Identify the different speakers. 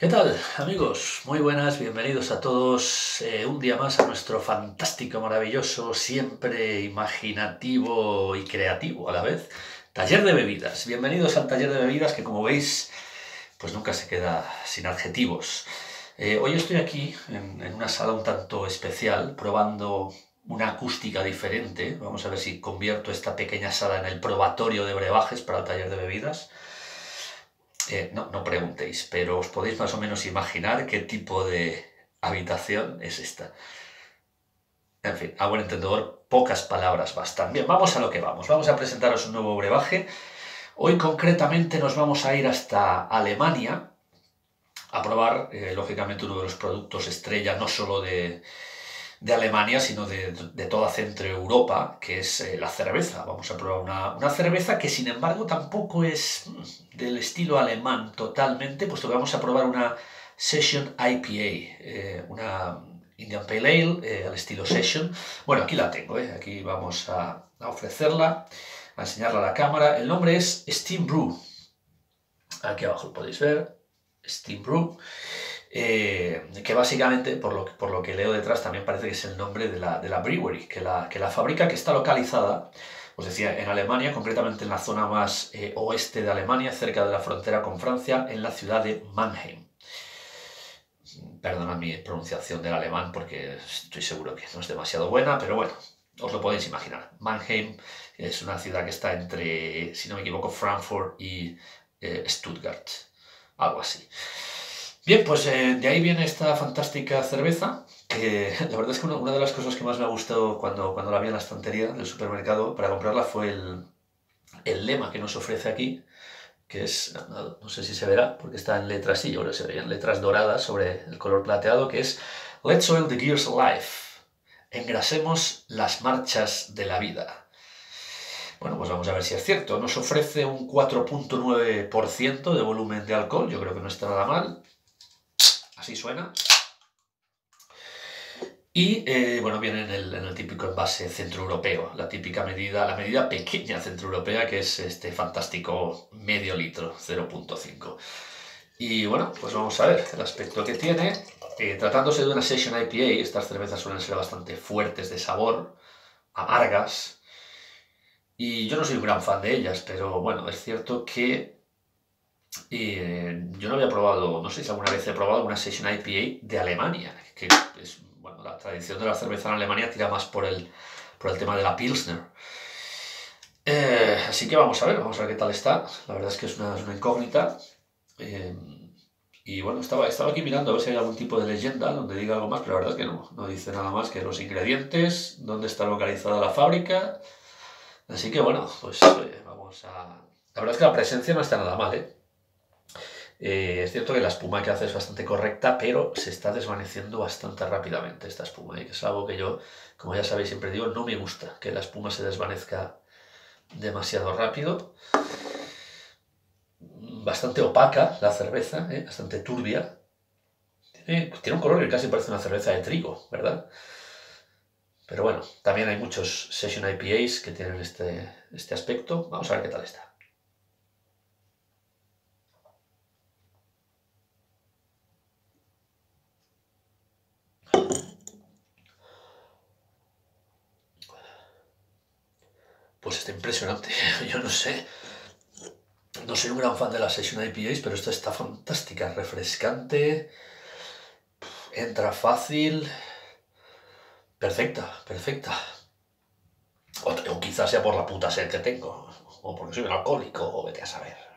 Speaker 1: ¿Qué tal, amigos? Muy buenas, bienvenidos a todos un día más a nuestro fantástico, maravilloso, siempre imaginativo y creativo a la vez, taller de bebidas. Bienvenidos al taller de bebidas que, como veis, pues nunca se queda sin adjetivos. Hoy estoy aquí en una sala un tanto especial, probando una acústica diferente. Vamos a ver si convierto esta pequeña sala en el probatorio de brebajes para el taller de bebidas. No preguntéis, pero os podéis más o menos imaginar qué tipo de habitación es esta. En fin, a buen entendedor, pocas palabras bastan. Bien, vamos a lo que vamos. Vamos a presentaros un nuevo brebaje. Hoy concretamente nos vamos a ir hasta Alemania a probar, lógicamente, uno de los productos estrella, no solo de Alemania, sino de toda Centro Europa, que es la cerveza. Vamos a probar una cerveza que, sin embargo, tampoco es del estilo alemán totalmente, puesto que vamos a probar una Session IPA, una Indian Pale Ale al estilo Session. Bueno, aquí la tengo, aquí vamos a ofrecerla, a enseñarla a la cámara. El nombre es Steam Brew. Aquí abajo lo podéis ver, Steam Brew. Que básicamente, por lo que leo detrás, también parece que es el nombre de la brewery, que la fábrica, que está localizada, os decía, en Alemania, concretamente en la zona más oeste de Alemania, cerca de la frontera con Francia, en la ciudad de Mannheim. Perdonad mi pronunciación del alemán porque estoy seguro que no es demasiado buena, pero bueno, os lo podéis imaginar. Mannheim es una ciudad que está entre, si no me equivoco, Frankfurt y Stuttgart, algo así. Bien, pues de ahí viene esta fantástica cerveza, que la verdad es que una de las cosas que más me ha gustado cuando la vi en la estantería del supermercado para comprarla fue el lema que nos ofrece aquí, que es, no sé si se verá, porque está en letras, sí, ahora se verían letras doradas sobre el color plateado, que es Let's oil the gears of life. Engrasemos las marchas de la vida. Bueno, pues vamos a ver si es cierto. Nos ofrece un 4,9% de volumen de alcohol, yo creo que no está nada mal. Así suena. Y bueno, viene en el típico envase centroeuropeo, la típica medida, la medida pequeña centroeuropea, que es este fantástico medio litro, 0,5. Y bueno, pues vamos a ver el aspecto que tiene. Tratándose de una Session IPA, estas cervezas suelen ser bastante fuertes de sabor, amargas, y yo no soy un gran fan de ellas, pero bueno, es cierto que yo no había probado, no sé si alguna vez he probado una Session IPA de Alemania, que es, bueno, la tradición de la cerveza en Alemania tira más por el tema de la Pilsner. Así que vamos a ver qué tal está. La verdad es que es una incógnita. Eh, y bueno, estaba aquí mirando a ver si hay algún tipo de leyenda donde diga algo más, pero la verdad es que no dice nada más que los ingredientes, dónde está localizada la fábrica. Así que bueno, pues vamos a... La verdad es que la presencia no está nada mal, ¿eh? Es cierto que la espuma que hace es bastante correcta, pero se está desvaneciendo bastante rápidamente esta espuma, que es algo que yo, como ya sabéis, siempre digo, no me gusta que la espuma se desvanezca demasiado rápido. Bastante opaca la cerveza, bastante turbia. Tiene un color que casi parece una cerveza de trigo, ¿verdad? Pero bueno, también hay muchos Session IPAs que tienen este aspecto. Vamos a ver qué tal está. Pues está impresionante. Yo no sé. No soy un gran fan de las Session IPAs, pero esta está fantástica, refrescante, entra fácil, perfecta. O quizás sea por la puta sed que tengo, o porque soy un alcohólico, o vete a saber.